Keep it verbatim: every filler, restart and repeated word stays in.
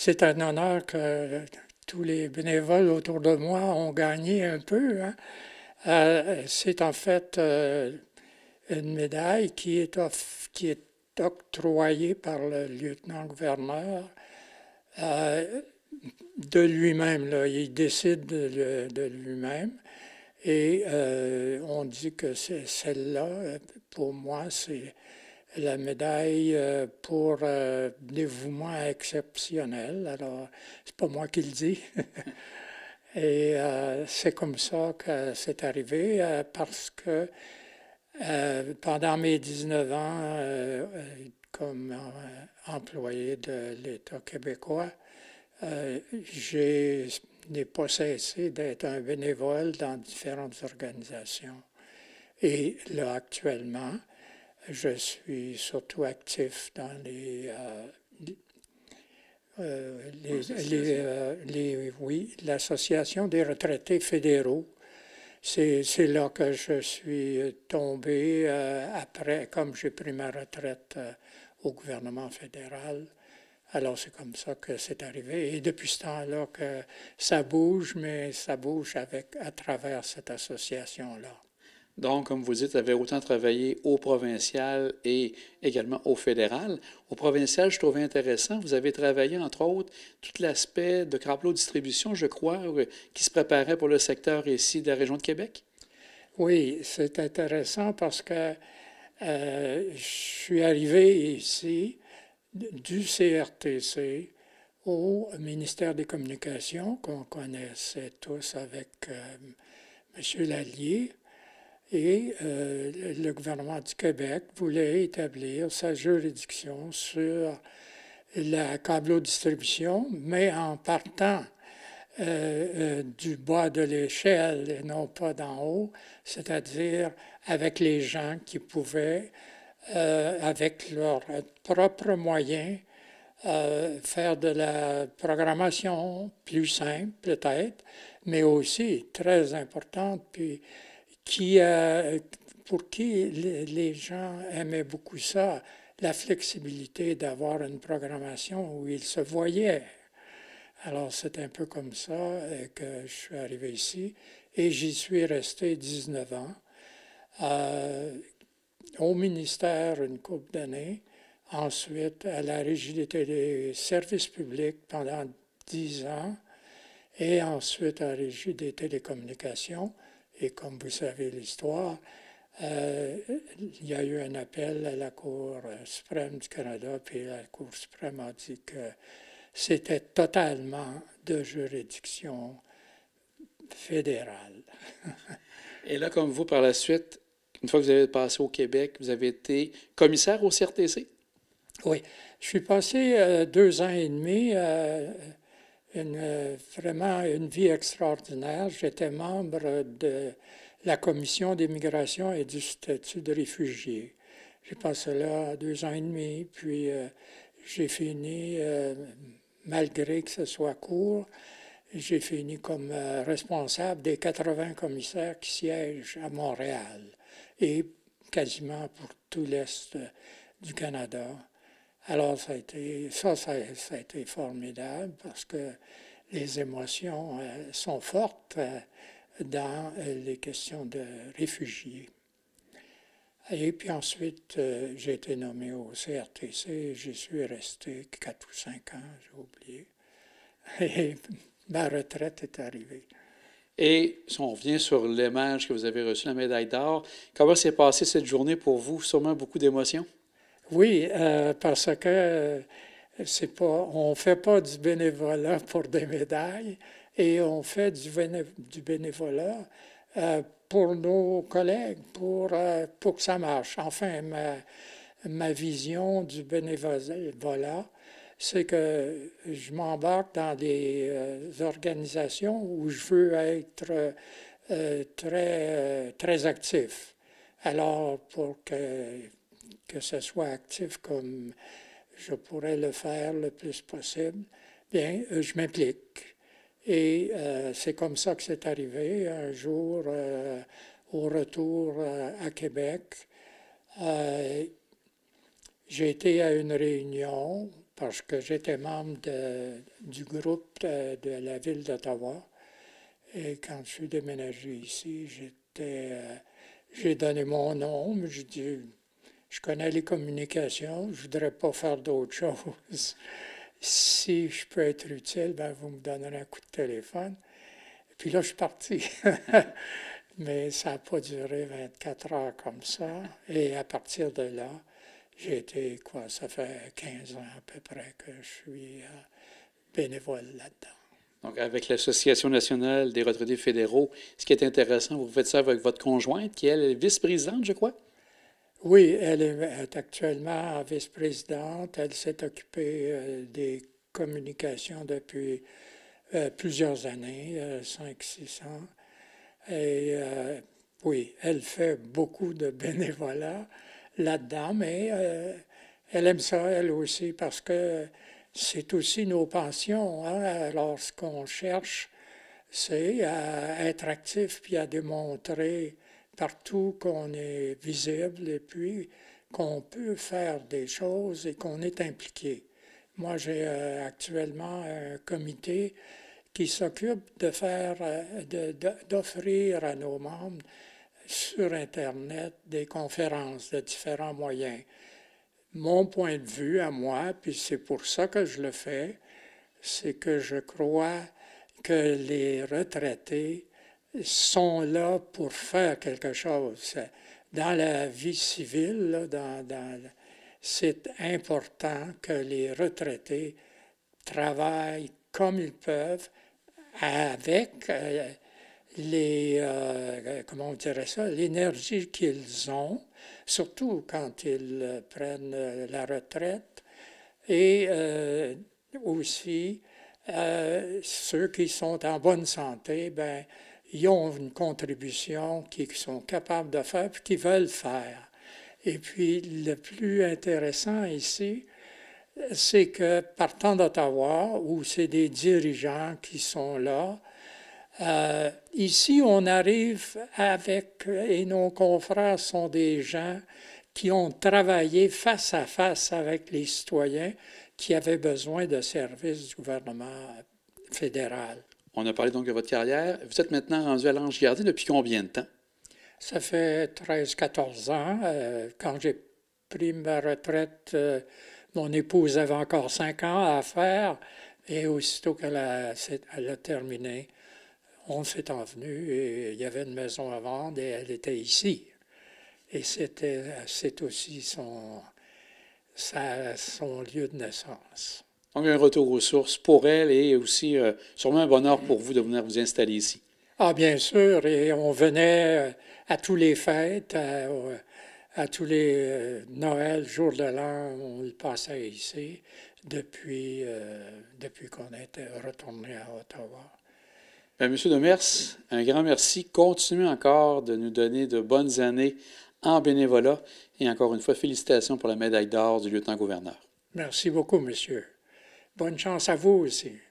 c'est un honneur que tous les bénévoles autour de moi ont gagné un peu, hein. Euh, c'est en fait euh, une médaille qui est, off- qui est octroyée par le lieutenant-gouverneur euh, de lui-même. Là. Il décide de, de lui-même. Et euh, on dit que c'est celle-là, pour moi, c'est la médaille euh, pour euh, dévouement exceptionnel. Alors, c'est pas moi qui le dis. Et euh, c'est comme ça que c'est arrivé, euh, parce que euh, pendant mes dix-neuf ans euh, euh, comme euh, employé de l'État québécois, euh, j'ai n'ai pas cessé d'être un bénévole dans différentes organisations. Et là, actuellement, je suis surtout actif dans les, euh, euh, les, les, euh, les, oui, l'Association des retraités fédéraux. C'est, c'est là que je suis tombé euh, après, comme j'ai pris ma retraite euh, au gouvernement fédéral. Alors c'est comme ça que c'est arrivé. Et depuis ce temps-là que ça bouge, mais ça bouge avec, à travers cette association-là. Donc, comme vous dites, vous avez autant travaillé au provincial et également au fédéral. Au provincial, je trouvais intéressant, vous avez travaillé, entre autres, tout l'aspect de Crapelot Distribution, je crois, euh, qui se préparait pour le secteur ici de la région de Québec. Oui, c'est intéressant parce que euh, je suis arrivé ici du C R T C au ministère des Communications, qu'on connaissait tous avec euh, M. Lallier. Et euh, le gouvernement du Québec voulait établir sa juridiction sur la câblo-distribution, mais en partant euh, euh, du bas de l'échelle et non pas d'en haut, c'est-à-dire avec les gens qui pouvaient, euh, avec leurs propres moyens, euh, faire de la programmation plus simple peut-être, mais aussi très importante, puis qui, euh, pour qui les gens aimaient beaucoup ça, la flexibilité d'avoir une programmation où ils se voyaient. Alors c'est un peu comme ça euh, que je suis arrivé ici et j'y suis resté dix-neuf ans. Euh, au ministère une couple d'années, ensuite à la Régie des services publics pendant dix ans et ensuite à la Régie des télécommunications. Et comme vous savez l'histoire, euh, il y a eu un appel à la Cour suprême du Canada, puis la Cour suprême a dit que c'était totalement de juridiction fédérale. Et là, comme vous, par la suite, une fois que vous avez passé au Québec, vous avez été commissaire au C R T C. Oui, je suis passé euh, deux ans et demi, euh, une, euh, vraiment une vie extraordinaire. J'étais membre de la Commission des migrations et du statut de réfugié. J'ai passé là deux ans et demi, puis euh, j'ai fini, euh, malgré que ce soit court, j'ai fini comme euh, responsable des quatre-vingts commissaires qui siègent à Montréal et quasiment pour tout l'Est euh, du Canada. Alors, ça a été, ça, ça, ça a été formidable parce que les émotions euh, sont fortes euh, dans euh, les questions de réfugiés. Et puis ensuite, euh, j'ai été nommé au C R T C. J'y suis resté quatre ou cinq ans, j'ai oublié. Et ma retraite est arrivée. Et si on revient sur l'image que vous avez reçu, la médaille d'or, comment s'est passée cette journée pour vous? Sûrement beaucoup d'émotions. Oui, euh, parce que euh, c'est pas, on ne fait pas du bénévolat pour des médailles et on fait du, béné, du bénévolat euh, pour nos collègues, pour, euh, pour que ça marche. Enfin, ma, ma vision du bénévolat, c'est que je m'embarque dans des euh, organisations où je veux être euh, très, très actif. Alors, pour que, que ce soit actif comme je pourrais le faire le plus possible, bien, euh, je m'implique. Et euh, c'est comme ça que c'est arrivé. Un jour, euh, au retour euh, à Québec, euh, j'ai été à une réunion parce que j'étais membre de, du groupe de, de la ville d'Ottawa. Et quand je suis déménagé ici, j'étais, euh, j'ai donné mon nom, mais je dis, je connais les communications, je ne voudrais pas faire d'autre chose. Si je peux être utile, ben vous me donnerez un coup de téléphone. Et puis là, je suis parti. Mais ça n'a pas duré vingt-quatre heures comme ça. Et à partir de là, j'ai été, quoi, ça fait quinze ans à peu près que je suis euh, bénévole là-dedans. Donc, avec l'Association nationale des retraités fédéraux, ce qui est intéressant, vous faites ça avec votre conjointe, qui elle, est vice-présidente, je crois? Oui, elle est actuellement vice-présidente. Elle s'est occupée euh, des communications depuis euh, plusieurs années, euh, cinq, six ans. Et euh, oui, elle fait beaucoup de bénévolat là-dedans, mais euh, elle aime ça, elle aussi, parce que c'est aussi nos pensions. Hein? Lorsqu'on cherche, c'est à être actif puis à démontrer partout qu'on est visible et puis qu'on peut faire des choses et qu'on est impliqué. Moi, j'ai euh, actuellement un comité qui s'occupe de faire, de, de, d'offrir à nos membres sur Internet des conférences de différents moyens. Mon point de vue à moi, puis c'est pour ça que je le fais, c'est que je crois que les retraités sont là pour faire quelque chose. Dans la vie civile, là, dans, dans, c'est important que les retraités travaillent comme ils peuvent avec euh, les, euh, comment on dirait ça, l'énergie qu'ils ont, surtout quand ils euh, prennent euh, la retraite, et euh, aussi euh, ceux qui sont en bonne santé, ben, ils ont une contribution qu'ils sont capables de faire et qu'ils veulent faire. Et puis, le plus intéressant ici, c'est que partant d'Ottawa, où c'est des dirigeants qui sont là, euh, ici on arrive avec, et nos confrères sont des gens qui ont travaillé face à face avec les citoyens qui avaient besoin de services du gouvernement fédéral. On a parlé donc de votre carrière. Vous êtes maintenant rendu à l'Ange Gardien depuis combien de temps? Ça fait treize quatorze ans. Euh, quand j'ai pris ma retraite, euh, mon épouse avait encore cinq ans à faire, et aussitôt qu'elle a, elle a terminé, on s'est envenu et il y avait une maison à vendre et elle était ici. Et c'était, c'est aussi son, sa, son lieu de naissance. Donc, un retour aux sources pour elle et aussi euh, sûrement un bonheur pour vous de venir vous installer ici. Ah, bien sûr, et on venait à tous les fêtes, à, à tous les euh, Noël, jour de l'an, on le passait ici depuis, euh, depuis qu'on était retourné à Ottawa. Bien, Monsieur Demers, un grand merci. Continuez encore de nous donner de bonnes années en bénévolat et encore une fois, félicitations pour la médaille d'or du lieutenant-gouverneur. Merci beaucoup, monsieur. Bonne chance à vous aussi.